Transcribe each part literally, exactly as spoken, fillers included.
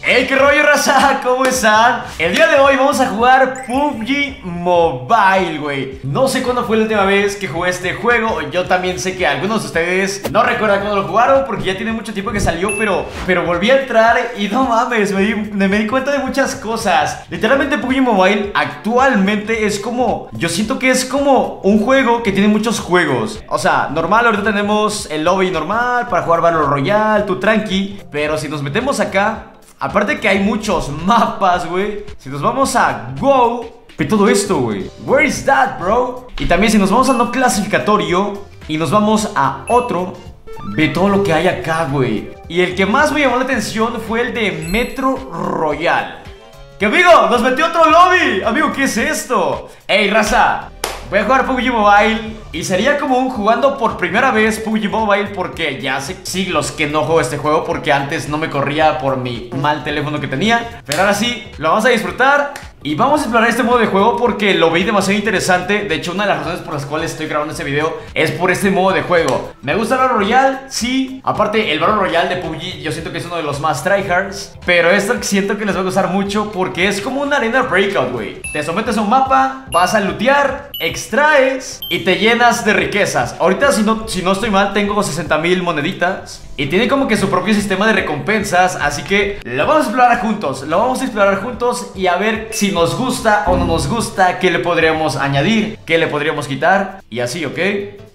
Hey, qué rollo, raza, ¿cómo están? El día de hoy vamos a jugar P U B G Mobile, güey. No sé cuándo fue la última vez que jugué este juego. Yo también sé que algunos de ustedes no recuerdan cuándo lo jugaron, porque ya tiene mucho tiempo que salió, pero, pero volví a entrar y no mames, me di, me di cuenta de muchas cosas. Literalmente P U B G Mobile actualmente es como, yo siento que es como un juego que tiene muchos juegos. O sea, normal, ahorita tenemos el lobby normal para jugar Battle Royale, tú tranqui. Pero si nos metemos acá, aparte que hay muchos mapas, güey, si nos vamos a Go, ve todo esto, güey. Where is that, bro? Y también si nos vamos a no clasificatorio y nos vamos a otro, ve todo lo que hay acá, güey. Y el que más me llamó la atención fue el de Metro Royal. Que amigo, nos metió otro lobby. Amigo, ¿qué es esto? Ey, raza, voy a jugar P U B G Mobile y sería como un jugando por primera vez P U B G Mobile, porque ya hace siglos que no juego este juego, porque antes no me corría por mi mal teléfono que tenía. Pero ahora sí, lo vamos a disfrutar y vamos a explorar este modo de juego porque lo vi demasiado interesante. De hecho, una de las razones por las cuales estoy grabando este video es por este modo de juego. Me gusta el Battle Royale, sí. Aparte, el Battle Royale de P U B G yo siento que es uno de los más tryhards, pero esto siento que les va a gustar mucho porque es como una arena breakout, güey. Te sometes a un mapa, vas a lootear, extraes y te llenas de riquezas. Ahorita, si no, si no estoy mal, tengo sesenta mil moneditas y tiene como que su propio sistema de recompensas. Así que lo vamos a explorar juntos. Lo vamos a explorar juntos y a ver si nos gusta o no nos gusta, qué le podríamos añadir, qué le podríamos quitar y así, ¿ok?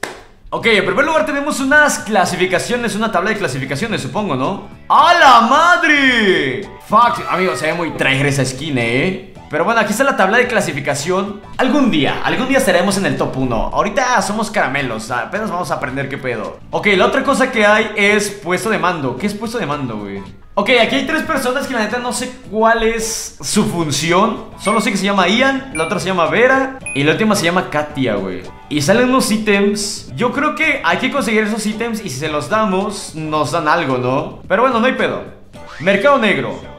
Ok, en primer lugar tenemos unas clasificaciones, una tabla de clasificaciones, supongo, ¿no? ¡A la madre! Fuck, amigo, se ve muy tryhard esa skin, ¿eh? Pero bueno, aquí está la tabla de clasificación. Algún día, algún día estaremos en el top uno. Ahorita somos caramelos, apenas vamos a aprender qué pedo. Ok, la otra cosa que hay es puesto de mando. ¿Qué es puesto de mando, güey? Ok, aquí hay tres personas que la neta no sé cuál es su función. Solo sé que se llama Ian, la otra se llama Vera y la última se llama Katia, güey. Y salen unos ítems. Yo creo que hay que conseguir esos ítems y si se los damos, nos dan algo, ¿no? Pero bueno, no hay pedo. Mercado negro.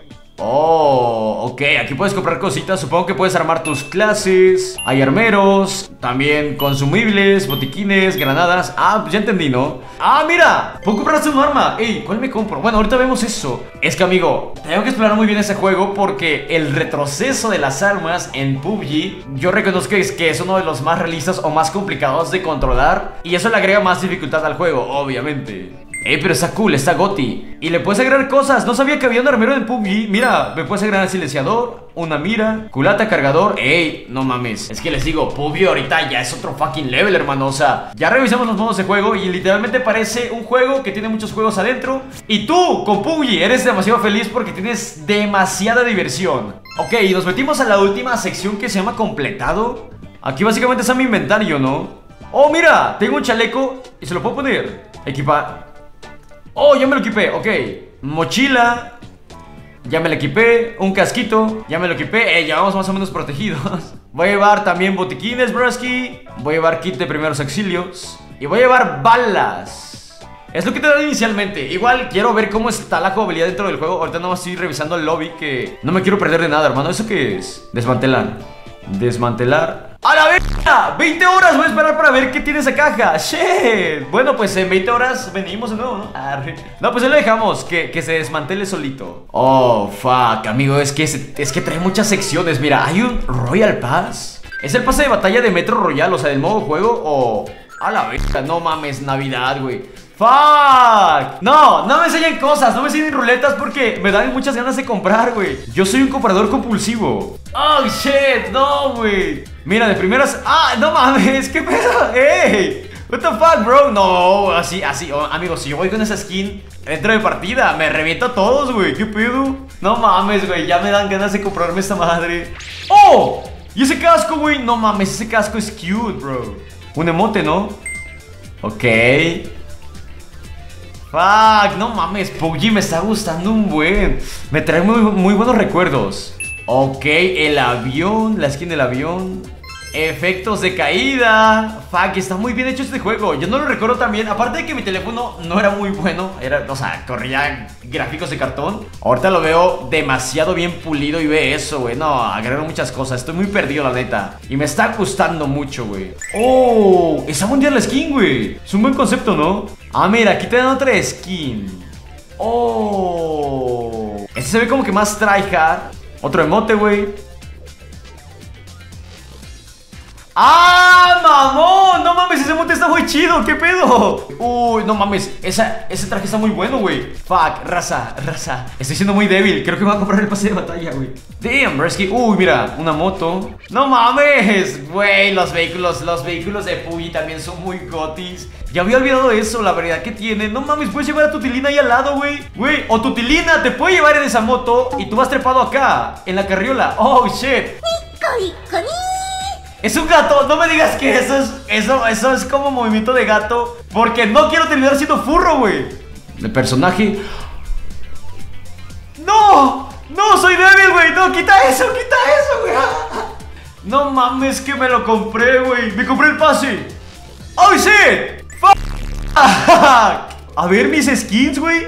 Oh, ok, aquí puedes comprar cositas. Supongo que puedes armar tus clases. Hay armeros, también consumibles, botiquines, granadas. Ah, pues ya entendí, ¿no? Ah, mira, puedo comprarse un arma. Ey, ¿cuál me compro? Bueno, ahorita vemos eso. Es que, amigo, tengo que explorar muy bien ese juego porque el retroceso de las armas en P U B G, yo reconozco que es, que es uno de los más realistas o más complicados de controlar, y eso le agrega más dificultad al juego, obviamente. Eh, pero está cool, está goti. Y le puedes agregar cosas. No sabía que había un armero en P U B G. Mira, me puedes agregar silenciador, una mira, culata, cargador. Ey, no mames. Es que les digo, P U B G ahorita ya es otro fucking level, hermano. O sea, ya revisamos los modos de juego y literalmente parece un juego que tiene muchos juegos adentro. Y tú, con P U B G, eres demasiado feliz porque tienes demasiada diversión. Ok, y nos metimos a la última sección que se llama completado. Aquí básicamente está mi inventario, ¿no? Oh, mira, tengo un chaleco y se lo puedo poner. Equipa... Oh, ya me lo equipé, ok. Mochila, ya me la equipé. Un casquito, ya me lo equipé. Eh, ya vamos más o menos protegidos. Voy a llevar también botiquines, broski. Voy a llevar kit de primeros auxilios. Y voy a llevar balas. Es lo que te dan inicialmente. Igual quiero ver cómo está la jugabilidad dentro del juego. Ahorita no estoy revisando el lobby, que no me quiero perder de nada, hermano. ¿Eso qué es? Desmantelar. Desmantelar. ¡A la verga! veinte horas voy a esperar para ver qué tiene esa caja. ¡Shit! Bueno, pues en veinte horas venimos de nuevo, ¿no? Arre. No, pues ahí lo dejamos, que, que se desmantele solito. Oh, fuck, amigo, es que, es, es que trae muchas secciones. Mira, hay un Royal Pass. ¿Es el pase de batalla de Metro Royal, o sea, del modo juego? O... a la verga, no mames, Navidad, güey. ¡Fuck! No, no me enseñen cosas, no me enseñen ruletas porque me dan muchas ganas de comprar, güey. Yo soy un comprador compulsivo. Oh, shit, no, güey. Mira, de primeras... ¡Ah, no mames! ¿Qué pedo? ¡Ey! What the fuck, bro? No, así, así, oh, amigos, si yo voy con esa skin dentro de partida, me reviento a todos, güey. ¿Qué pedo? No mames, güey, ya me dan ganas de comprarme esta madre. ¡Oh! ¿Y ese casco, güey? No mames, ese casco es cute, bro. Un emote, ¿no? Ok. Fuck, no mames, P U B G me está gustando un buen. Me trae muy, muy buenos recuerdos. Ok, el avión, la skin del avión. Efectos de caída. Fuck, está muy bien hecho este juego. Yo no lo recuerdo tan bien. Aparte de que mi teléfono no era muy bueno. Era, o sea, corría gráficos de cartón. Ahorita lo veo demasiado bien pulido y ve eso, güey. No, agregaron muchas cosas. Estoy muy perdido, la neta. Y me está gustando mucho, güey. Oh, está mundial la skin, güey. Es un buen concepto, ¿no? Ah, mira, aquí te dan otra skin. Oh, Este se ve como que más tryhard. Otro emote, güey. ¡Ah, mamón! No mames, ese emote está muy chido. ¿Qué pedo? Uy, no mames. Esa, ese traje está muy bueno, güey. Fuck, raza, raza. Estoy siendo muy débil. Creo que me voy a comprar el pase de batalla, güey. Damn, Bresky. Uy, mira, una moto. No mames. Güey, los vehículos, los vehículos de P U B G también son muy gotis. Ya había olvidado eso, la verdad que tiene. No mames, puedes llevar a tu Tilina ahí al lado, güey. Güey, o tu Tilina te puede llevar en esa moto y tú vas trepado acá, en la carriola. Oh, shit. Es un gato, no me digas que eso es, eso, eso es como movimiento de gato. Porque no quiero terminar siendo furro, güey. El personaje. ¡No! ¡No, soy débil, güey! ¡No, quita eso, quita eso, güey! No mames, que me lo compré, güey. Me compré el pase. ¡Oh, shit! ¡Fuck! A ver mis skins, güey.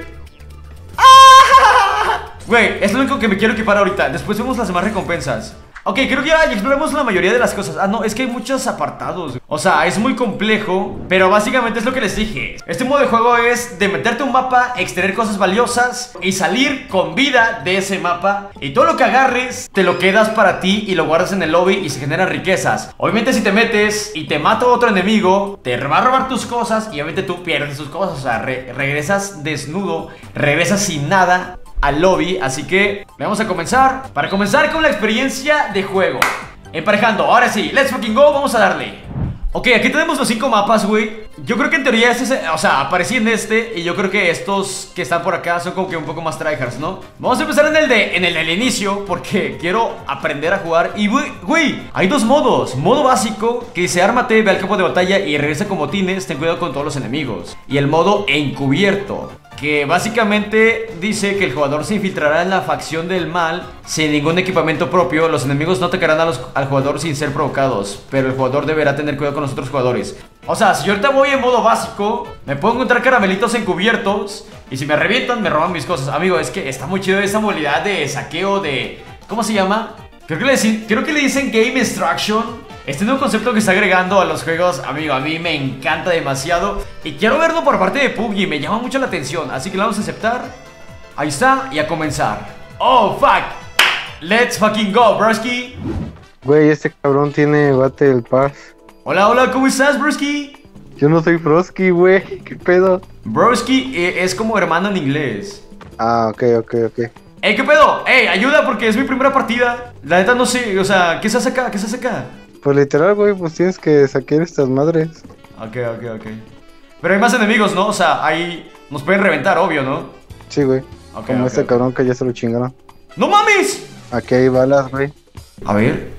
Güey, es lo único que me quiero equipar ahorita. Después vemos las demás recompensas. Ok, creo que ya exploramos la mayoría de las cosas. Ah, no, es que hay muchos apartados. O sea, es muy complejo, pero básicamente es lo que les dije. Este modo de juego es de meterte a un mapa, extraer cosas valiosas y salir con vida de ese mapa. Y todo lo que agarres, te lo quedas para ti y lo guardas en el lobby y se generan riquezas. Obviamente si te metes y te mata otro enemigo, te va a robar tus cosas y obviamente tú pierdes tus cosas. O sea, re regresas desnudo, regresas sin nada al lobby, así que vamos a comenzar. Para comenzar con la experiencia de juego, emparejando, ahora sí, let's fucking go, vamos a darle. Ok, aquí tenemos los cinco mapas, güey. Yo creo que en teoría este, es, o sea, aparecí en este. Y yo creo que estos que están por acá son como que un poco más tryhards, ¿no? Vamos a empezar en el de, en el del inicio, porque quiero aprender a jugar. Y güey, güey, hay dos modos. Modo básico, que dice ármate, ve al campo de batalla y regresa con botines, ten cuidado con todos los enemigos. Y el modo encubierto, que básicamente dice que el jugador se infiltrará en la facción del mal sin ningún equipamiento propio. Los enemigos no atacarán a los, al jugador sin ser provocados, pero el jugador deberá tener cuidado con los otros jugadores. O sea, si yo ahorita voy en modo básico, me puedo encontrar caramelitos encubiertos y si me revientan, me roban mis cosas. Amigo, es que está muy chido esa modalidad de saqueo de... ¿Cómo se llama? Creo que le, creo que le dicen Game Extraction. Este nuevo concepto que está agregando a los juegos, amigo, a mí me encanta demasiado. Y quiero verlo por parte de P U B G, me llama mucho la atención. Así que lo vamos a aceptar. Ahí está, y a comenzar. Oh, fuck. Let's fucking go, broski. Güey, este cabrón tiene Battle Pass. Hola, hola, ¿cómo estás, broski? Yo no soy Broski, güey, ¿qué pedo? Broski eh, es como hermano en inglés. Ah, ok, ok, ok. Ey, ¿qué pedo? Ey, ayuda porque es mi primera partida. La neta no sé, o sea, ¿qué se hace acá? ¿Qué se hace acá? Pues literal, güey, pues tienes que saquear estas madres. Ok, ok, ok. Pero hay más enemigos, ¿no? O sea, ahí nos pueden reventar, obvio, ¿no? Sí, güey. Okay, Como okay, este okay. cabrón que ya se lo chingaron. ¡No mames! Aquí hay balas, güey. A ver.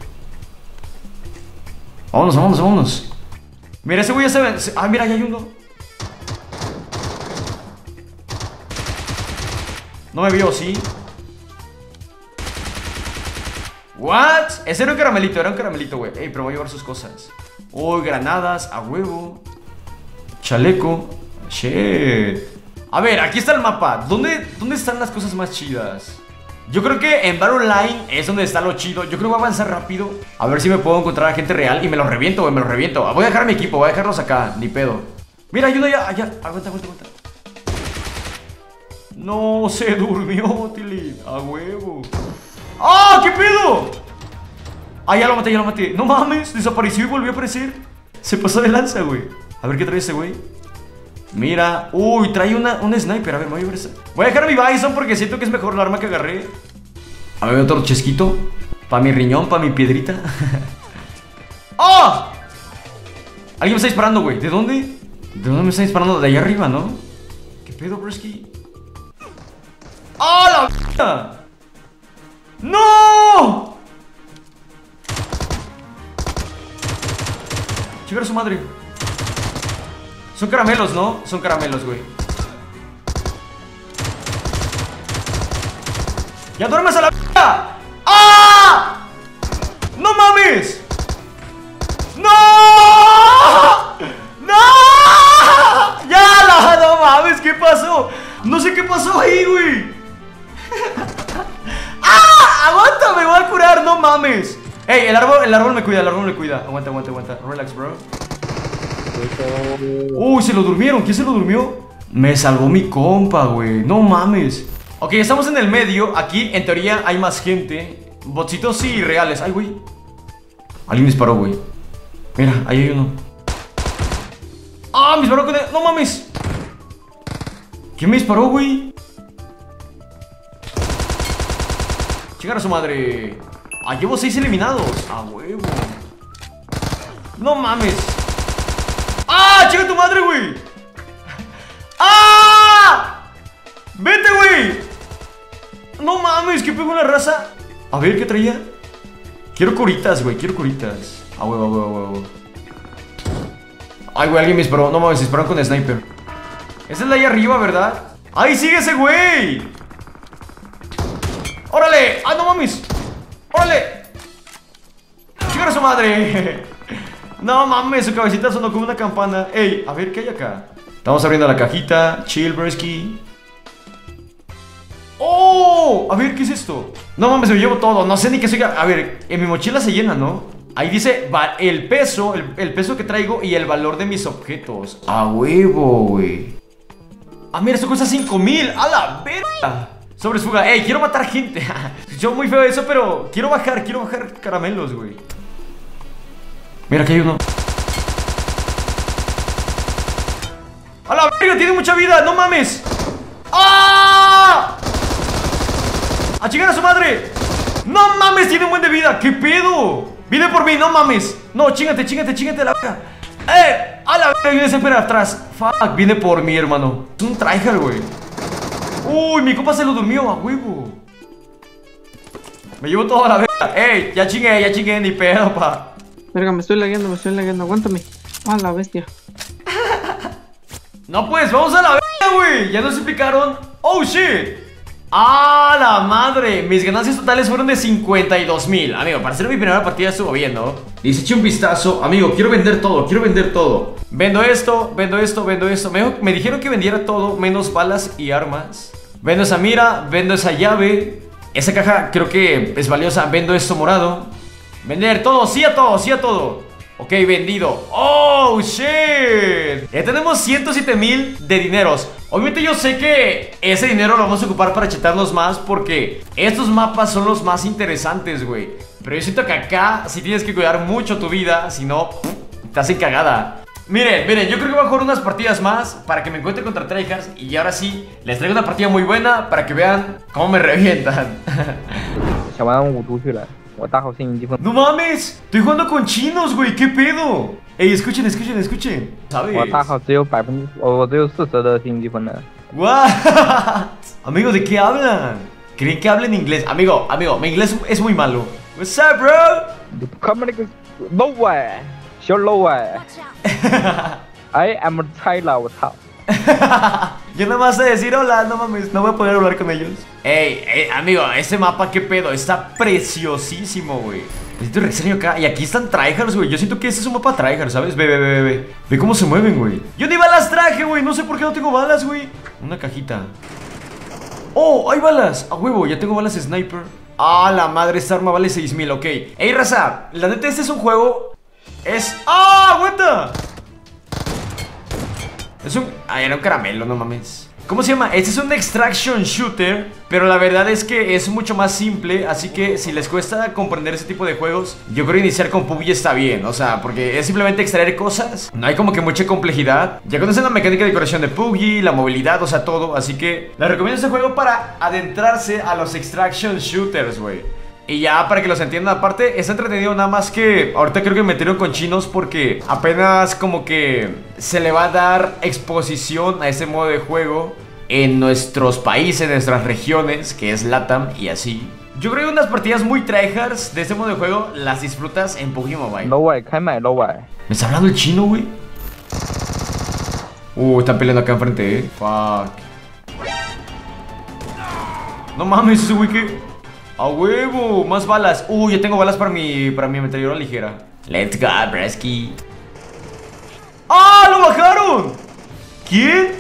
Vámonos, vámonos, vámonos. Mira, ese güey ya se ve. Ah, mira, ya hay uno. No me vio, ¿sí? ¿What? Ese era un caramelito, era un caramelito, güey. Ey, pero voy a llevar sus cosas. Uy, granadas, a huevo. Chaleco. Shit. A ver, aquí está el mapa. ¿Dónde, dónde están las cosas más chidas? Yo creo que en Battle Line es donde está lo chido. Yo creo que voy a avanzar rápido. A ver si me puedo encontrar a gente real. Y me los reviento, güey, me los reviento. Voy a dejar a mi equipo, voy a dejarlos acá, ni pedo. Mira, ayuda ya, allá. Aguanta, aguanta, aguanta. No, se durmió, Tilly. A huevo. ¡Ah! ¿Qué pedo? Ah, ya lo maté, ya lo maté. No mames, desapareció y volvió a aparecer. Se pasó de lanza, güey. A ver qué trae ese güey. Mira, uy, trae una, un sniper. A ver, voy a ver esa. Voy a dejar mi Bison porque siento que es mejor el arma que agarré. A ver, otro chesquito. Pa' mi riñón, pa' mi piedrita. ¡Oh! Alguien me está disparando, güey. ¿De dónde? ¿De dónde me está disparando? De allá arriba, ¿no? ¿Qué pedo, broski? ¡Oh, la p***! ¡No! Chivar a su madre. Son caramelos, ¿no? Son caramelos, güey. ¡Ya duermes a la p***! ¡Ah! ¡No mames! ¡No! ¡No! ¡Ya! La, ¡no mames! ¿Qué pasó? No sé qué pasó ahí, güey. ¡Ah! ¡Aguanta! Me voy a curar, no mames. Ey, el árbol, el árbol me cuida, el árbol me cuida. Aguanta, aguanta, aguanta. Relax, bro. Uy, se lo durmieron. ¿Quién se lo durmió? Me salvó mi compa, güey. No mames. Ok, estamos en el medio. Aquí, en teoría, hay más gente. Botsitos y reales. Ay, güey. Alguien disparó, güey. Mira, ahí hay uno. ¡Ah! Me disparó con él. ¡No mames! ¿Quién me disparó, güey? Chingar a su madre. Ah, llevo seis eliminados. ¡A huevo! ¡No mames! ¡Ah! ¡Chinga tu madre, güey! ¡Ah! ¡Vete, güey! ¡No mames! ¿Qué pegó una raza? A ver, ¿qué traía? Quiero curitas, güey. Quiero curitas. ¡A huevo, a huevo, a huevo! Ay, güey, alguien me disparó. No mames, dispararon con sniper. Esa es la de ahí arriba, ¿verdad? ¡Ahí sigue ese güey! ¡Órale! ¡Ah, no mames! ¡Órale! ¡Chingar a su madre! No mames, su cabecita sonó como una campana. Ey, a ver, ¿qué hay acá? Estamos abriendo la cajita. Chill, bresky. ¡Oh! A ver, ¿qué es esto? No mames, me llevo todo. No sé ni qué soy. A ver, en mi mochila se llena, ¿no? Ahí dice el peso, el, el peso que traigo y el valor de mis objetos. A huevo, güey. Ah, mira, esto cuesta cinco mil. ¡A la verga! Sobres fuga. Ey, quiero matar gente. Escuchó muy feo eso, pero quiero bajar, quiero bajar caramelos, güey. Mira, aquí hay uno. ¡A la verga! Tiene mucha vida, no mames. ¡Ah! ¡A chingar a su madre! ¡No mames! Tiene un buen de vida. ¿Qué pedo? Viene por mí, no mames. No, chingate, chingate, chingate la verga. ¡Eh! ¡A la verga! Viene siempre atrás. Fuck, viene por mí, hermano. Es un tryhard, güey. Uy, mi compa se lo durmió, a huevo. Me llevo toda la verga. ¡Ey! Ya chingué, ya chingué, ni pedo, pa. Verga, me estoy lagueando, me estoy lagueando. Aguántame. Ah, la bestia. No, pues, vamos a la verga, güey. Ya nos explicaron. ¡Oh, shit! ¡Ah, la madre! Mis ganancias totales fueron de cincuenta y dos mil. Amigo, para ser mi primera partida estuvo bien, ¿no? Dice, eché un vistazo. Amigo, quiero vender todo, quiero vender todo. Vendo esto, vendo esto, vendo esto. Me, me dijeron que vendiera todo, menos balas y armas. Vendo esa mira, vendo esa llave. Esa caja creo que es valiosa. Vendo esto morado. Vender todo, sí a todo, sí a todo. Ok, vendido. ¡Oh, shit! Ya tenemos ciento siete mil de dineros. Obviamente yo sé que ese dinero lo vamos a ocupar para chetarnos más, porque estos mapas son los más interesantes, güey. Pero yo siento que acá sí tienes que cuidar mucho tu vida, si no, te hacen cagada. Miren, miren, yo creo que voy a jugar unas partidas más para que me encuentre contra tryhards. Y ahora sí, les traigo una partida muy buena para que vean cómo me revientan. No mames, estoy jugando con chinos, güey, ¿qué pedo? Ey, escuchen, escuchen, escuchen. ¿Sabes? What? Amigo, ¿de qué hablan? ¿Creen que hablen inglés? Amigo, amigo, mi inglés es muy malo. What's up, bro? I am Tyler. Yo nada más sé decir hola, no mames, no voy a poder hablar con ellos. Ey, ey, amigo, ese mapa, qué pedo, está preciosísimo, güey. Necesito reseño acá, y aquí están tryhards, güey. Yo siento que este es un mapa tryhard, ¿sabes? Ve, ve, ve, ve. Ve cómo se mueven, güey. Yo ni balas traje, güey, no sé por qué no tengo balas, güey. Una cajita. Oh, hay balas, a huevo, ya tengo balas sniper. Ah, la madre, esta arma vale seis mil, ok. Ey, raza, la neta, este es un juego. Es... ¡Ah, aguanta! Es un... Ah, era un caramelo, no mames. ¿Cómo se llama? Este es un extraction shooter, pero la verdad es que es mucho más simple. Así que si les cuesta comprender ese tipo de juegos, yo creo que iniciar con P U B G está bien. O sea, porque es simplemente extraer cosas. No hay como que mucha complejidad. Ya conocen la mecánica de decoración de P U B G, la movilidad, o sea, todo. Así que les recomiendo este juego para adentrarse a los extraction shooters, güey. Y ya para que los entiendan, aparte está entretenido, nada más que ahorita creo que me metieron con chinos porque apenas como que se le va a dar exposición a ese modo de juego en nuestros países, en nuestras regiones, que es LATAM y así. Yo creo que unas partidas muy tryhards de este modo de juego las disfrutas en P U B G Mobile. ¿Me está hablando el chino, güey? Uh, están peleando acá enfrente, eh. Fuck. No mames, ese güey que... ¡A huevo! Más balas. Uh, yo tengo balas para mi, para mi ametralladora ligera. Let's go, Bresky. ¡Ah! ¡Lo bajaron! ¿Quién?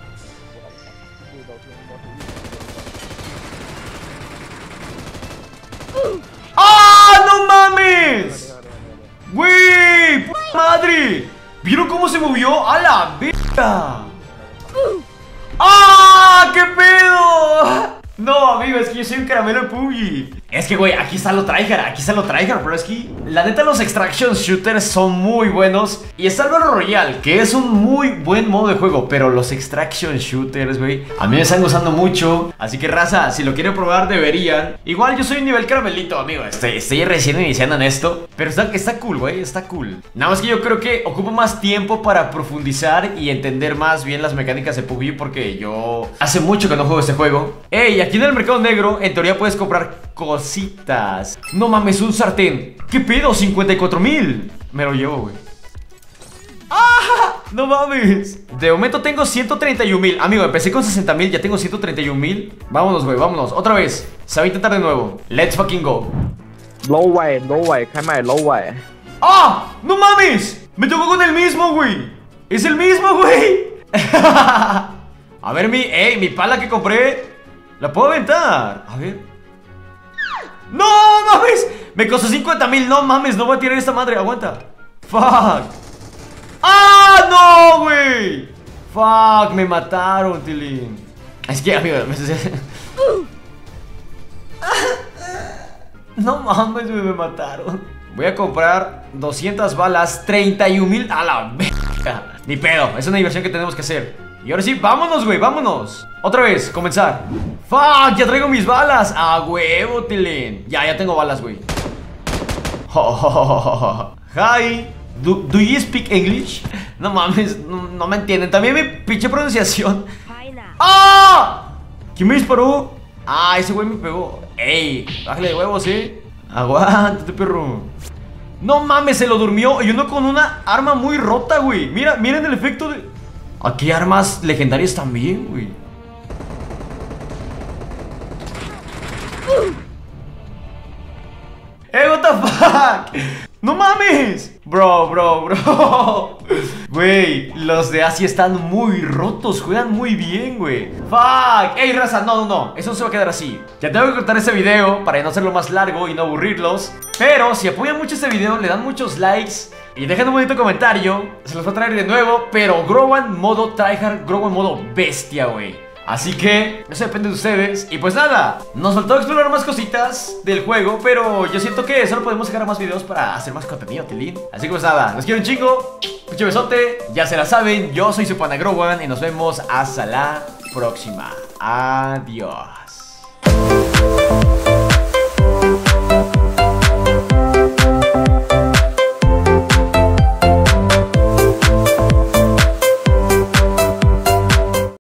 ¡Ah! ¡No mames! ¡Güey! ¡Puta madre! ¿Vieron cómo se movió? ¡A la verga! ¡Ah! ¡Qué pedo! No, amigo, es que yo soy un caramelo de P U B G. Es que, güey, aquí está lo tryhard, aquí está lo tryhard, pero es que la neta los extraction shooters son muy buenos. Y está el Battle Royale, que es un muy buen modo de juego, pero los extraction shooters, güey, a mí me están gustando mucho. Así que, raza, si lo quieren probar, deberían. Igual yo soy un nivel caramelito, amigo, estoy, estoy recién iniciando en esto, pero está, está cool, güey, está cool. Nada más que yo creo que ocupo más tiempo para profundizar y entender más bien las mecánicas de P U B G, porque yo hace mucho que no juego este juego. Ey, aquí en el mercado negro, en teoría puedes comprar cositas. No mames, un sartén. ¿Qué pedo? cincuenta y cuatro mil. Me lo llevo, güey. ¡Ah! No mames. De momento tengo ciento treinta y un mil. Amigo, empecé con sesenta mil, ya tengo ciento treinta y un mil. Vámonos, güey, vámonos. Otra vez. Se va a intentar de nuevo. Let's fucking go. Low way, low way, cállame, low way. ¡Ah! ¡No mames! Me tocó con el mismo, güey. Es el mismo, güey. A ver, mi, ey, mi pala que compré. La puedo aventar. A ver. ¡No mames! Me costó cincuenta mil. No mames, no voy a tirar esta madre. Aguanta. Fuck. ¡Ah, no, güey! Fuck, me mataron, Tilín. Es que, amigo, me... No mames, güey, me mataron. Voy a comprar doscientas balas, treinta y un mil. A la verga. Ni pedo, es una diversión que tenemos que hacer. Y ahora sí, vámonos, güey, vámonos. Otra vez, comenzar. Fuck, ya traigo mis balas. A huevo, Tilín. Ya, ya tengo balas, güey. Oh, oh, oh, oh. Hi. Do, do you speak English? No mames, no, no me entienden. También mi pinche pronunciación. ¡Ah! ¿Quién me disparó? Ah, ese güey me pegó. Ey, bájale de huevos, eh. Aguántate, perro. No mames, se lo durmió. Y uno con una arma muy rota, güey. Mira, miren el efecto de... Aquí hay armas legendarias también, güey. ¡Eh, what the fuck! ¡No mames! Bro, bro, bro. Güey, los de Asia están muy rotos. Juegan muy bien, güey. ¡Fuck! ¡Ey, raza! No, no, no. Eso no se va a quedar así. Ya tengo que cortar este video para no hacerlo más largo y no aburrirlos. Pero si apoyan mucho este video, le dan muchos likes y dejen un bonito comentario, se los va a traer de nuevo. Pero Growan modo tryhard, Growan modo bestia, güey. Así que eso depende de ustedes. Y pues nada, nos faltó explorar más cositas del juego, pero yo siento que solo podemos sacar más videos para hacer más contenido, Tilín. Así que pues nada, los quiero un chingo. Mucho besote, ya se la saben. Yo soy su pana Growan y nos vemos hasta la próxima. Adiós.